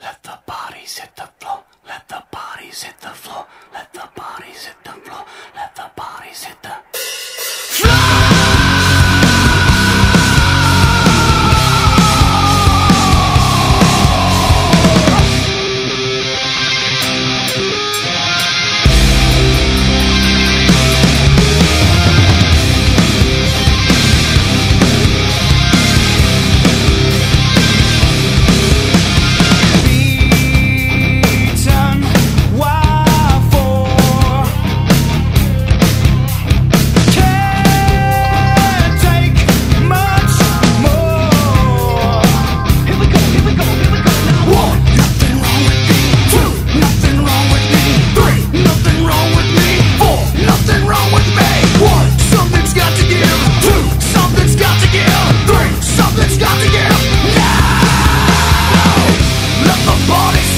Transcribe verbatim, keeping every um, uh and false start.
Let the bodies hit the floor. Let the bodies hit the floor. Let the bodies hit the floor. Let the bodies hit the floor. Something's got to give now. Let the bodies